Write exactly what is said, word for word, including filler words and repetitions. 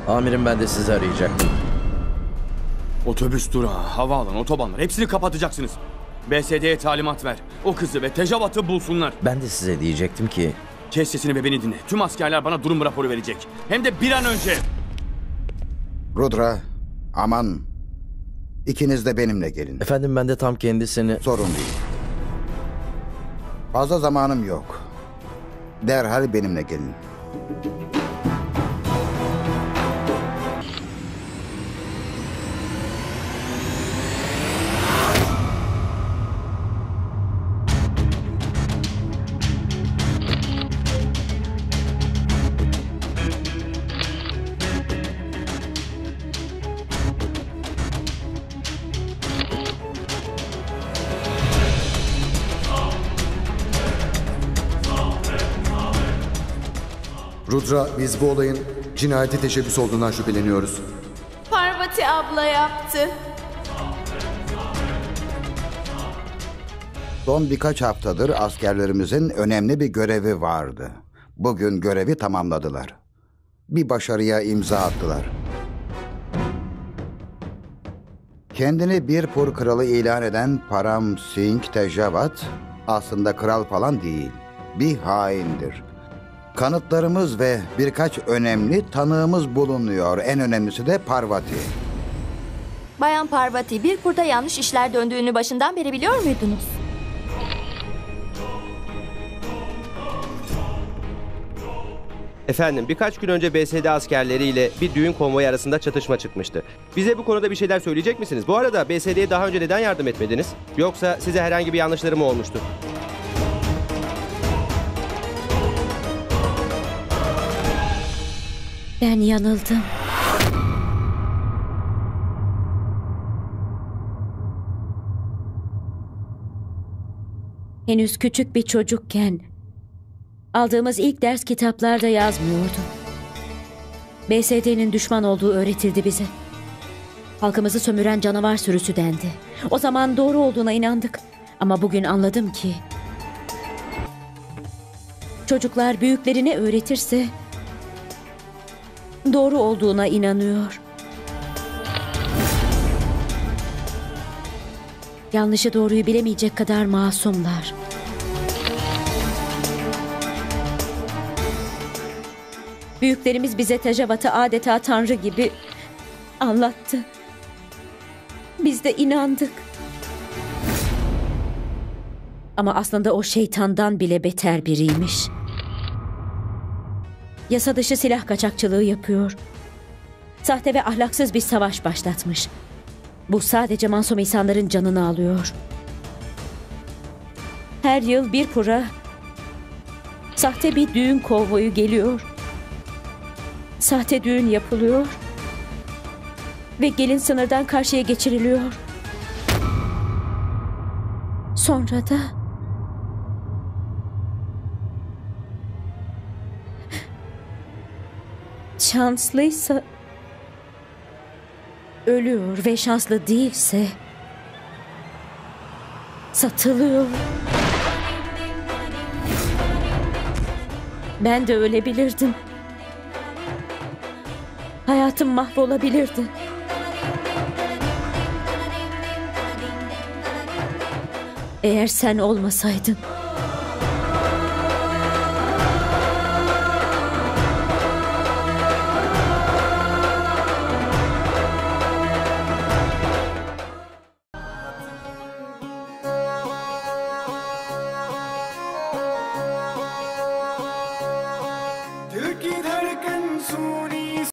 Amirim, ben de sizi arayacaktım. Otobüs durağı, havaalanı, otobanlar hepsini kapatacaksınız. B S D'ye talimat ver. O kızı ve Tejavat'ı bulsunlar. Ben de size diyecektim ki... Kes sesini ve beni dinle. Tüm askerler bana durum raporu verecek. Hem de bir an önce. Rudra, aman. İkiniz de benimle gelin. Efendim, ben de tam kendisini... Sorun değil. Fazla zamanım yok. Derhal benimle gelin. Rudra, biz bu olayın cinayete teşebbüs olduğundan şüpheleniyoruz. Parvati abla yaptı. Son birkaç haftadır askerlerimizin önemli bir görevi vardı. Bugün görevi tamamladılar. Bir başarıya imza attılar. Kendini Birpur kralı ilan eden Param Singh Tejavat aslında kral falan değil. Bir haindir. Kanıtlarımız ve birkaç önemli tanığımız bulunuyor. En önemlisi de Parvati. Bayan Parvati, Birpur'da yanlış işler döndüğünü başından beri biliyor muydunuz? Efendim, birkaç gün önce B S D askerleriyle bir düğün konvoyu arasında çatışma çıkmıştı. Bize bu konuda bir şeyler söyleyecek misiniz? Bu arada B S D'ye daha önce neden yardım etmediniz? Yoksa size herhangi bir yanlışları mı olmuştu? Ben yanıldım. Henüz küçük bir çocukken aldığımız ilk ders kitaplarda yazmıyordu. B S D'nin düşman olduğu öğretildi bize. Halkımızı sömüren canavar sürüsü dendi. O zaman doğru olduğuna inandık. Ama bugün anladım ki çocuklar büyüklerine öğretirse doğru olduğuna inanıyor. Yanlışı doğruyu bilemeyecek kadar masumlar. Büyüklerimiz bize Tejavat'ı adeta tanrı gibi anlattı. Biz de inandık. Ama aslında o şeytandan bile beter biriymiş. Yasa dışı silah kaçakçılığı yapıyor. Sahte ve ahlaksız bir savaş başlatmış. Bu sadece masum insanların canını alıyor. Her yıl Birpur'a sahte bir düğün konvoyu geliyor. Sahte düğün yapılıyor. Ve gelin sınırdan karşıya geçiriliyor. Sonra da şanslıysa ölüyor ve şanslı değilse satılıyor. Ben de ölebilirdim. Hayatım mahvolabilirdi. Eğer sen olmasaydın. दिल की धड़कन सुन